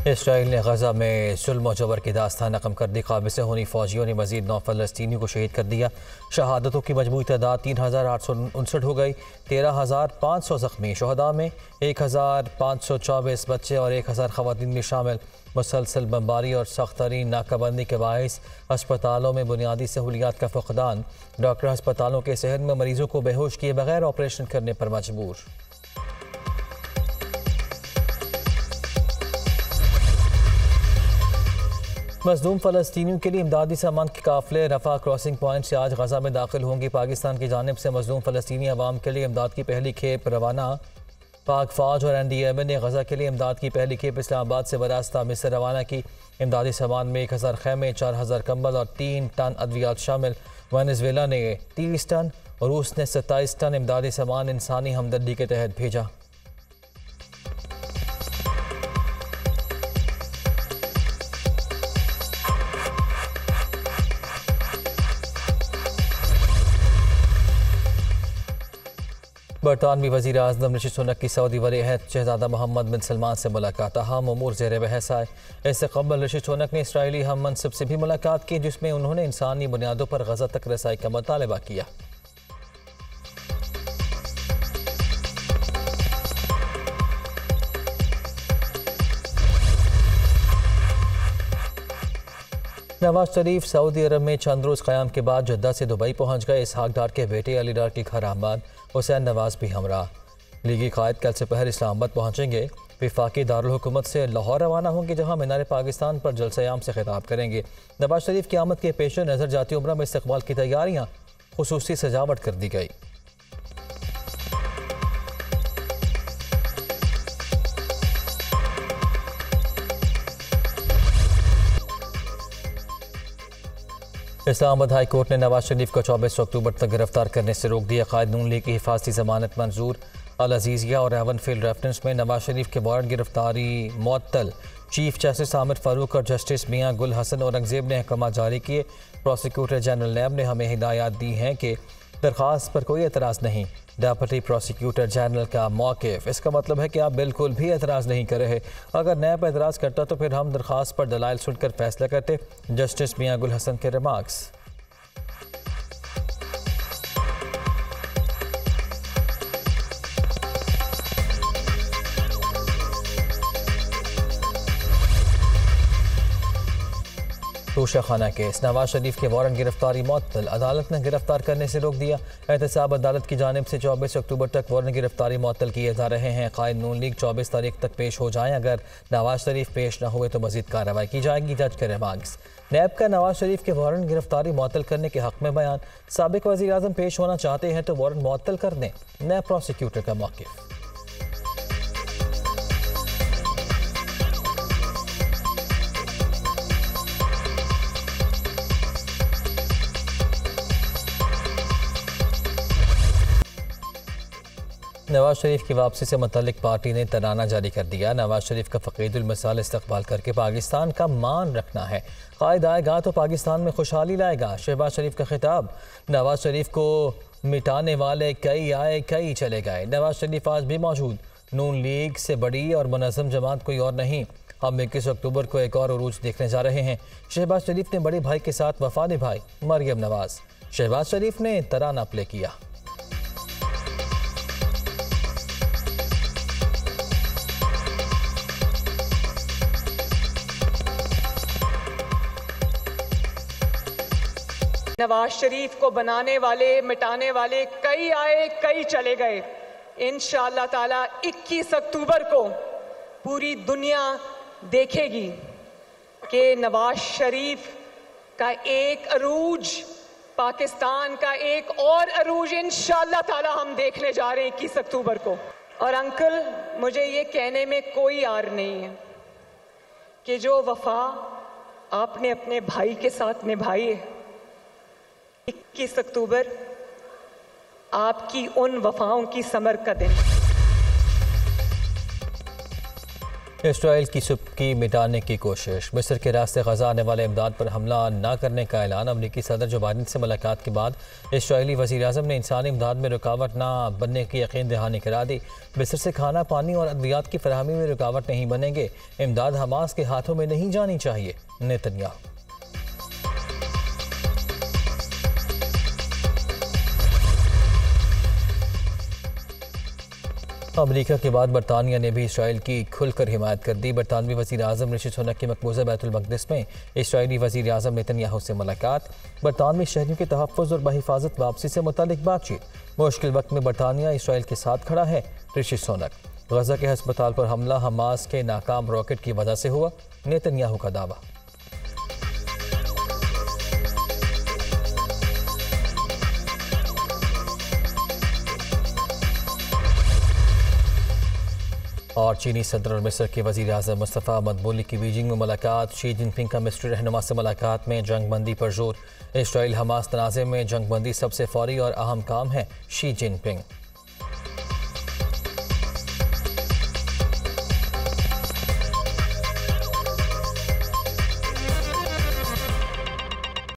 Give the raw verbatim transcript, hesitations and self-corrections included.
Israel ने गजा में जुल्म और जबर की दास्तान नक़म कर दी। काबिल से होनी फौजियों ने मजीद नौ फ़लस्तीनियों को शहीद कर दिया। शहादतों की मजमूई तादाद तीन हज़ार आठ सौ उनसठ हो गई। तेरह हज़ार पाँच सौ ज़ख्मी। शहदा में एक हज़ार पाँच सौ चौबीस बच्चे और एक हज़ार ख़वातीन भी शामिल। मुसलसल बमबारी और सख्त तरीन नाकाबंदी के बायस अस्पतालों में बुनियादी सहूलियात का फुकदान। डॉक्टर अस्पतालों के सहन में मरीजों को बेहोश किए बगैर ऑपरेशन करने पर मजबूर। मज़लूम फ़लस्तीनियों के लिए इमदादी सामान के काफ़िले रफ़ा क्रॉसिंग पॉइंट से आज गजा में दाखिल होंगी। पाकिस्तान की जानिब से मज़लूम फ़लस्तीनी अवाम के लिए इमदाद की पहली खेप रवाना। पाक फ़ौज और एन डी एम ए ने गजा के लिए इमदाद की पहली खेप इस्लामाबाद से बरास्ता मिस्र रवाना की। इमदादी सामान में एक हज़ार खैमे, चार हज़ार कम्बल और तीन टन अद्वियात शामिल। वेनेज़ुएला ने तीस टन और रूस ने सत्ताईस टन इमदादी सामान इंसानी हमदर्दी के तहत भेजा। बरतानवी वज़ीर आज़म ऋषि सुनक की सऊदी वलीअहद शहज़ादा मोहम्मद बिन सलमान से मुलाकात। अहम उमूर ज़ेर बहस आए। इससे कबल ऋषि सुनक ने इसराइली हम मनसब से भी मुलाकात की, जिसमें उन्होंने इंसानी बुनियादों पर गजा तक रसाई का मुतालबा किया। नवाज शरीफ सऊदी अरब में चंद रोज़ क़याम के बाद जद्दा से दुबई पहुंच गए। इसहाक डार के बेटे अली डार के घर अहमद हुसैन नवाज भी हमरा। लीगी कायद कल से पहर इस्लामाबाद पहुंचेंगे। वफाकी दारुल हुकूमत से लाहौर रवाना होंगे, जहां मीनार पाकिस्तान पर जलसे-ए-आम से खिताब करेंगे। नवाज शरीफ की आमद के पेश नज़र जाती उम्रा में इस्तकबाल की तैयारियाँ खुसूसी सजावट कर दी गई। इस्लामाबाद हाई कोर्ट ने नवाज शरीफ को चौबीस अक्टूबर तक गिरफ्तार करने से रोक दिया। कायद नून लीग की हिफाजती जमानत मंजूर। अल अजीजिया और एवन फील्ड रेफरेंस में नवाज शरीफ के वारंट गिरफ्तारी मुअत्तल। चीफ जस्टिस आमिर फारूक और जस्टिस मियां गुल हसन औरंगजेब ने अहकाम जारी किए। प्रोसिक्यूटर जनरल नैब ने हमें हिदायत दी हैं कि दरख्वास्त पर कोई एतराज़ नहीं। डेप्यूटी प्रोसिक्यूटर जनरल का मौक़िफ़, इसका मतलब है कि आप बिल्कुल भी एतराज़ नहीं कर रहे। अगर नैब एतराज़ करता तो फिर हम दरख्वास्त पर दलाइल सुनकर फैसला करते। जस्टिस मियां गुल हसन के रिमार्क्स। तोशा खाना केस, नवाज शरीफ के वारंट गिरफ्तारी मुअत्तल। अदालत ने गिरफ्तार करने से रोक दिया। एहतसाब अदालत की जानिब से चौबीस अक्टूबर तक वारंट गिरफ्तारी मुअत्तल किए जा रहे हैं। कायद नून लीग चौबीस तारीख तक पेश हो जाएं। अगर नवाज शरीफ पेश न हुए तो मजीद कार्रवाई की जाएगी। जज के रिमार्क्स। नैब का नवाज शरीफ के वारंट गिरफ्तारी मुअत्तल करने के हक में बयान। साबिक वज़ीर आज़म पेश होना चाहते हैं तो वारंट मुअत्तल कर दें। नैब प्रोसिक्यूटर का मौक़िफ़। नवाज शरीफ की वापसी से मुतल्लिक पार्टी ने तराना जारी कर दिया। नवाज शरीफ का फ़क़ीदुल मिसाल इस्तक़बाल करके पाकिस्तान का मान रखना है। कायद आएगा तो पाकिस्तान में खुशहाली लाएगा। शहबाज शरीफ का खिताब। नवाज शरीफ को मिटाने वाले कई आए कई चले गए। नवाज शरीफ आज भी मौजूद। नून लीग से बड़ी और मुनज़्ज़म जमात कोई और नहीं। हम इक्कीस अक्टूबर को एक और उरूज देखने जा रहे हैं। शहबाज शरीफ ने बड़े भाई के साथ वफा निभाई। मरियम नवाज। शहबाज शरीफ ने तराना प्ले किया। नवाज शरीफ को बनाने वाले मिटाने वाले कई आए कई चले गए। इंशाअल्लाह ताला इक्कीस अक्टूबर को पूरी दुनिया देखेगी कि नवाज शरीफ का एक अरूज, पाकिस्तान का एक और अरूज इंशाअल्लाह ताला हम देखने जा रहे हैं इक्कीस अक्टूबर को। और अंकल, मुझे ये कहने में कोई आर नहीं है कि जो वफा आपने अपने भाई के साथ निभाई है, इक्कीस अक्टूबर आपकी उन वफाओं की समर का दिन। इसराइल की सुबकी मिटाने की कोशिश। मिस्र के रास्ते गजा आने वाले इमदाद पर हमला न करने का ऐलान। अमरीकी सदर जो बाइडन से मुलाकात के बाद इसराइली वज़ीर आज़म ने इंसानी इमदाद में रुकावट न बनने की यकीन दहानी करा दी। मिस्र से खाना पानी और अद्वियात की फराहमी में रुकावट नहीं बनेंगे। इमदाद हमास के हाथों में नहीं जानी चाहिए, नेतन्याहू। अमरीका के बाद बरतानिया ने भी इसराइल की खुलकर हिमायत कर दी। बरतानवी वज़ीर आज़म ऋषि सुनक की मकबूजा बैतुल मक़दिस में इसराइली वज़ीर आज़म नेतन्याहू से मुलाकात। बरतानवी शहरियों के तहफ़्फ़ुज़ और बहिफाजत वापसी से मुतालिक बातचीत। मुश्किल वक्त में बरतानिया इसराइल के साथ खड़ा है, ऋषि सुनक। गजा के हस्पताल पर हमला हमास के नाकाम रॉकेट की वजह से हुआ, नेतन्याहू का दावा। और चीनी सदर और मिस्र के वज़ीर आज़म मुस्तफ़ा मदबूली की बीजिंग में मुलाकात। शी जिनपिंग का मिस्री रहनुमा से मुलाकात में जंग बंदी पर जोर। इसराइल हमास तनाज़े में जंग बंदी सबसे फौरी और अहम काम है, शी जिनपिंग।